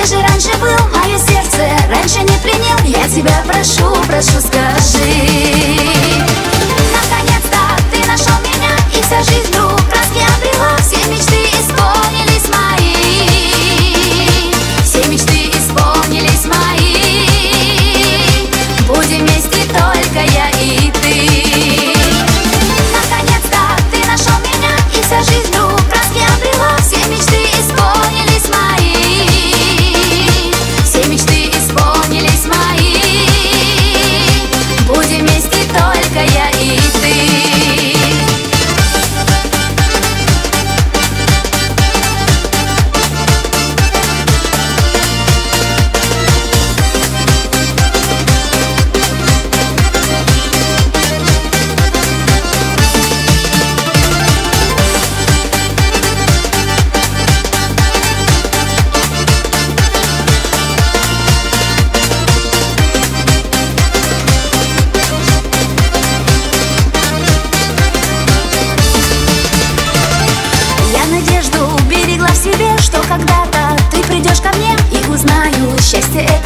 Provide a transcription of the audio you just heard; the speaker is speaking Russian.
Где же раньше был? Мое сердце раньше не принял. Я тебя прошу, прошу, скажи. Наконец-то ты нашел меня, и вся жизнь вдруг краски обрела. Все мечты исполнились мои. Все мечты исполнились мои. Будем вместе только я и ты. Наконец-то ты нашел меня, и вся жизнь вдруг краски обрела. Все мечты исполнились мои. Все мечты исполнились мои. Будем вместе только я и ты. Надежду берегла в себе, что когда-то ты придешь ко мне и узнаю счастье.